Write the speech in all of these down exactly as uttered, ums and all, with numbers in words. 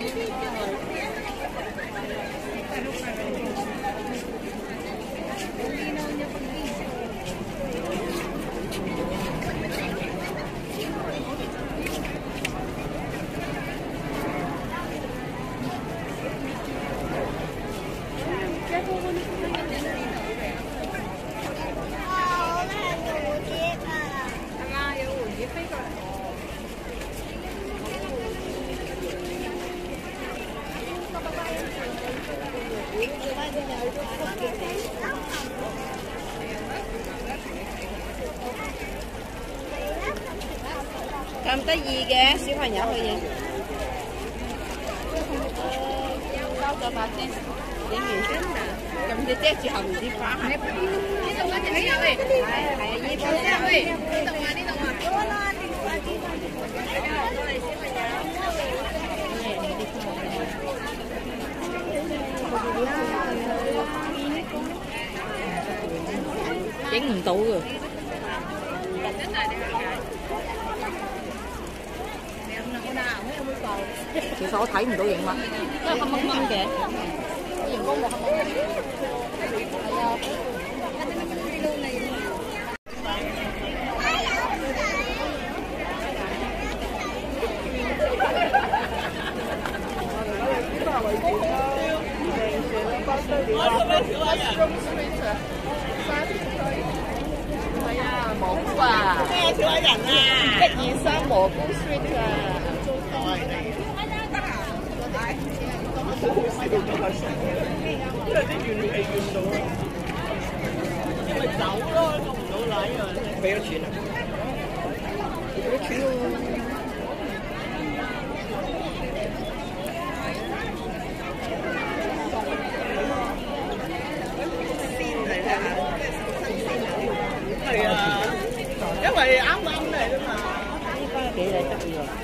咁得意嘅小朋友去影，收咗把先，影完先啦。咁就遮住後面啲花。呢度嗰隻喺入嚟，係係啊，依邊啊，喂，呢度啊，呢度啊，多啦，呢度啊，呢度啊，多嚟小朋友。影唔到㗎。其實我睇唔到影乜，因為黑掹掹嘅，熒光幕黑掹掹。係啊。係啊，蘑菇啊！咩小矮人啊？一二三蘑菇 sweet 啊！好好笑咗下先，因為啲怨氣怨到啦，因為走咯，做唔到禮啊！俾咗錢啊！俾咗錢喎！鮮嚟啦，係啊，因為啱啱嚟啫嘛。呢班幾得意喎！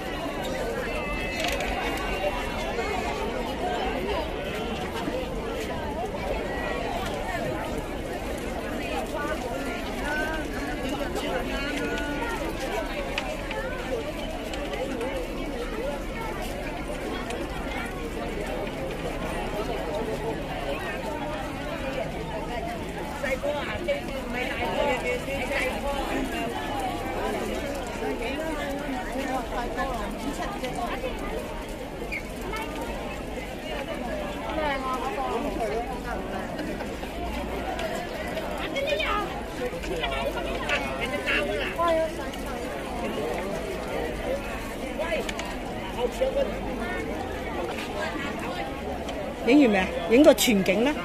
影完未啊？影個全景啦。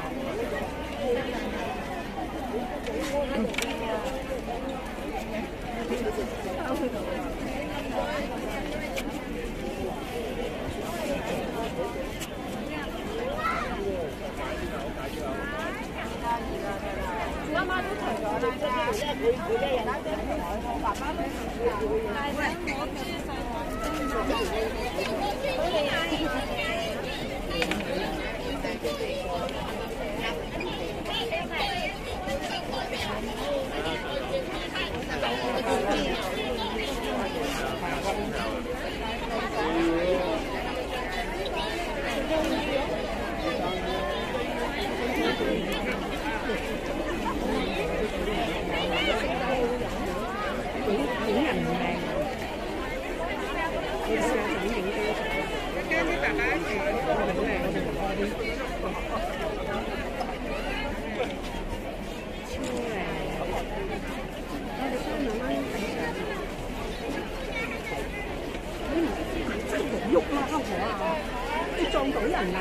媽媽都除咗啦，即係每每個人啦，即係我爸爸都除咗。但係我喐啦，好啊！你撞到人啊！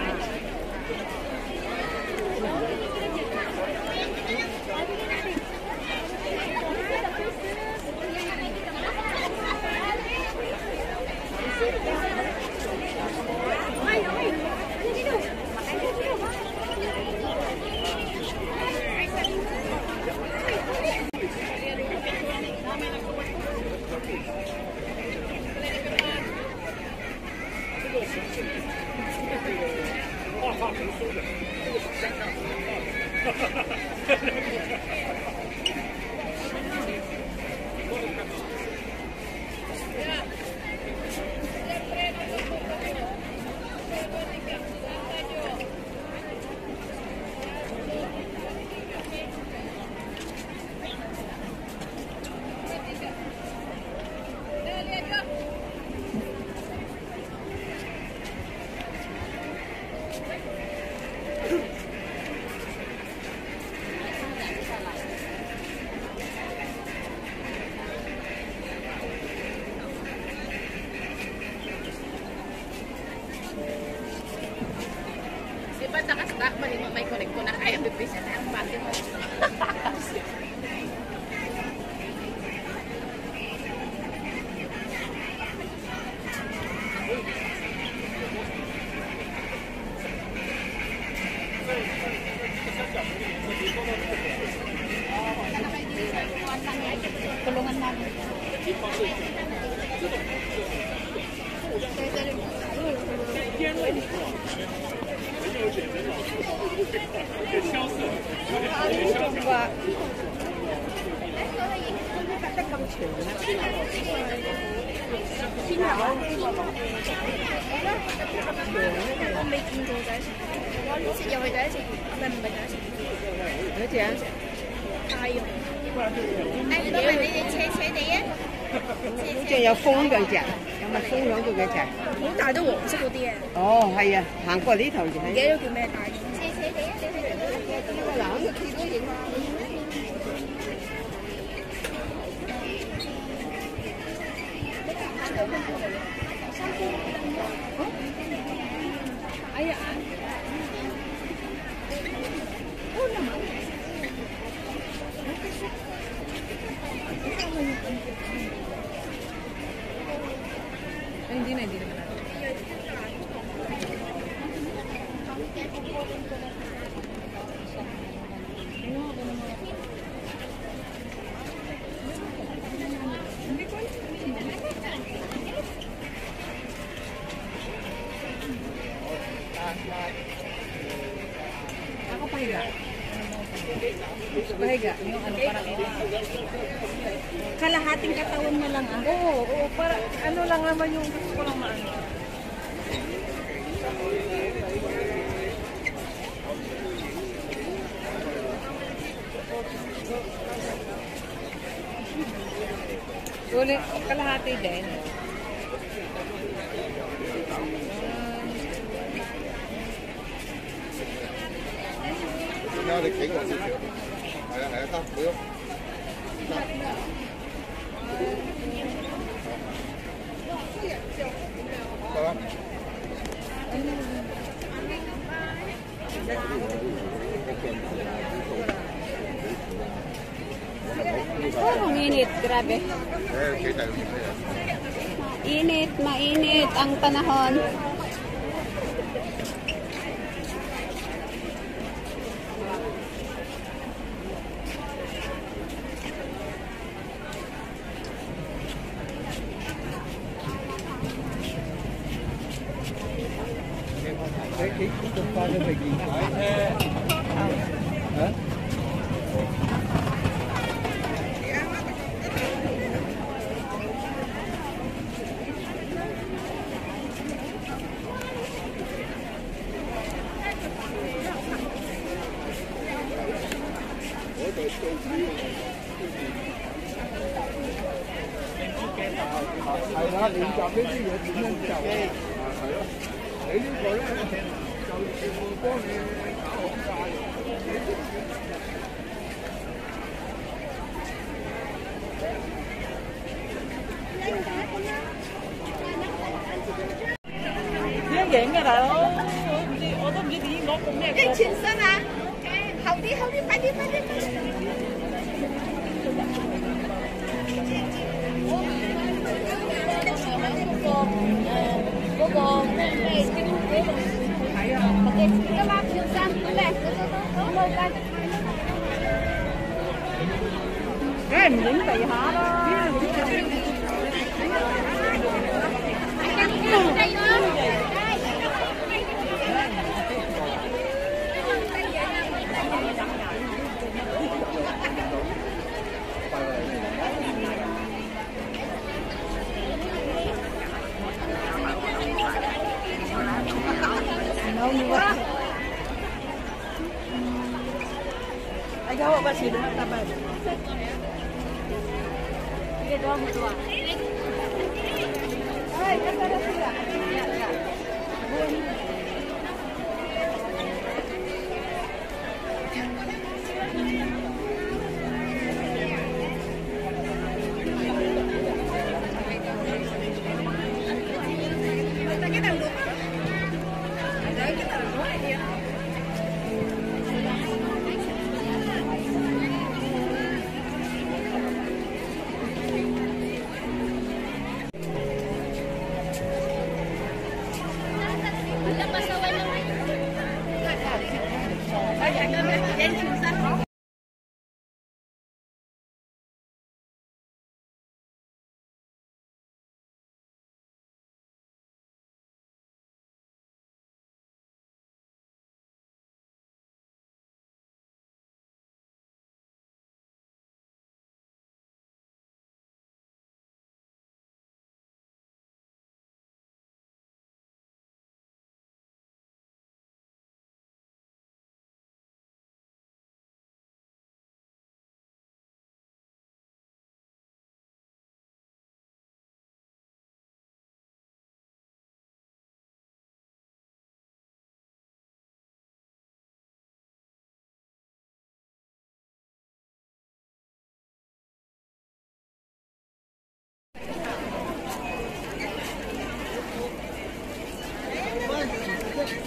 别想两百给我。Kulungan namin. Con đi kim cô仔食，又係第一次，唔係唔係第一次。幾多錢？太用。誒，唔該，你哋斜斜地啊！好似有風嗰隻，有咪風響到嗰隻？好大都黃色嗰啲啊！哦，係啊，行過呢頭就係。唔記得叫咩大？斜斜地啊！嗱，好似企都影啊！哎呀！Hindi na, hindi naman natin. Ako pahiga. Pahiga. Yung ano, parang kalahating katawan mo lang ah. Oo, oo, para ano lang naman yung gusto ko lang maano. Ulit, kalahati din. Nó đi kỹ một xíu.係啊係啊，得，唔喐。得啦。 Oh, ang init. Grabe. Eh, kita yung Init, mainit ang panahon. cái cái cái con nó phải gì hả係啦，練習呢啲嘢點樣就係咯，你呢個咧就會幫你搞好晒。點影嘅大佬？我唔知，我都唔知點攞個咩。跟全身啊！後啲後啲，快啲快啲快啲！嗰個咩咩嗰度睇啊！嘅一粒跳衫咩？好冇㗎！梗係唔影地下啦！Ikaw ba sila tabad? Sige, doon mo doon. Ay, kasara sila. Yeah, yeah.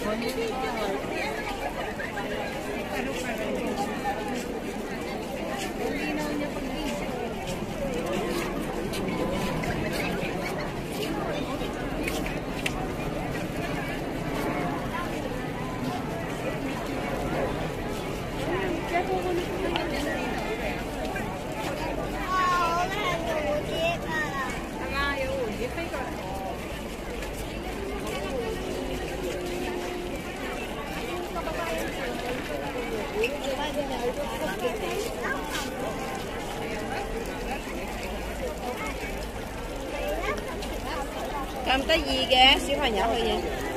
咁得意嘅小朋友去影。